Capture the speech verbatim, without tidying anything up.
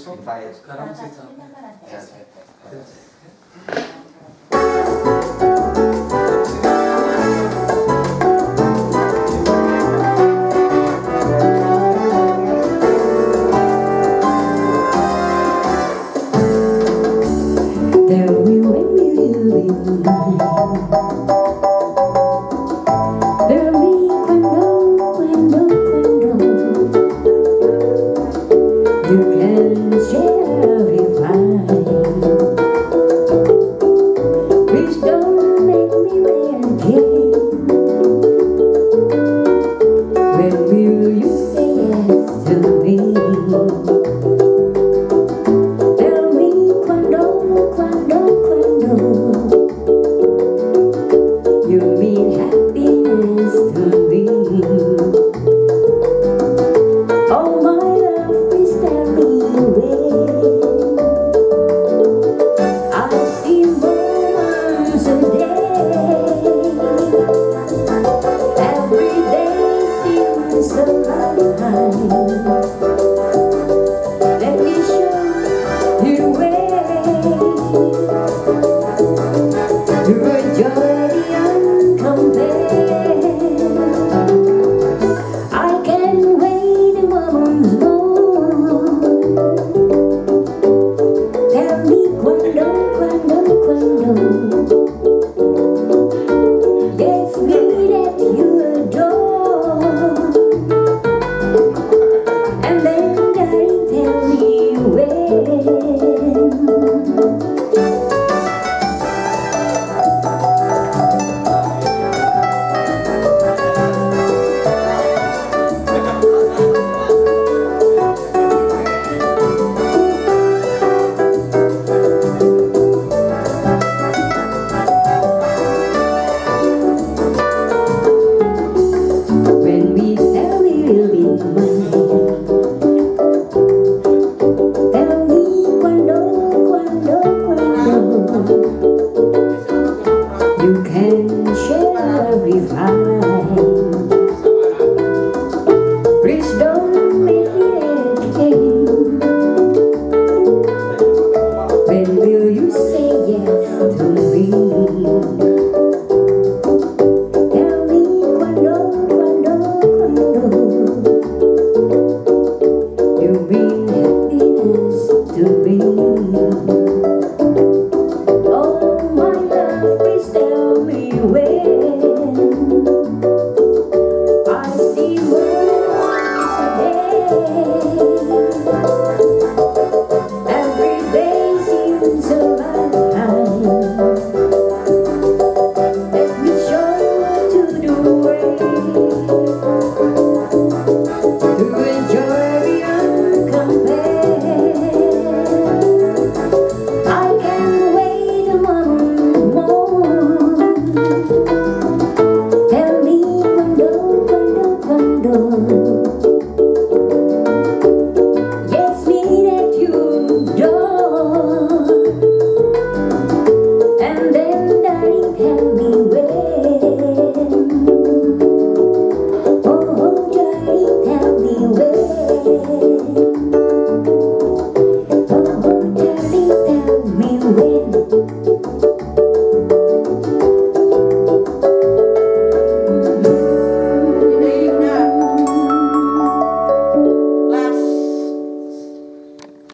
Invite. Sekarang sih sama. Tell me when will you be mine? Tell me quando, quando, quando you can share every fine. Please don't make me wait again. When will you say yes to me? Tell me quando, quando, quando you mean happiness to me. Oh my love, please tell me when. I see moments a day. Every day seems a lifetime. Let me show you the way to enjoy the uncompared. I can't wait a moment more. Tell me quando, quando, quando. Yes, me that you adore. And then darling, tell me when. When we tell we will be mine. Tell me quando, quando, quando you can share every fine. Please don't make me again. When will you say yes to me? Tell me quando, quando, quando you mean happiness to me.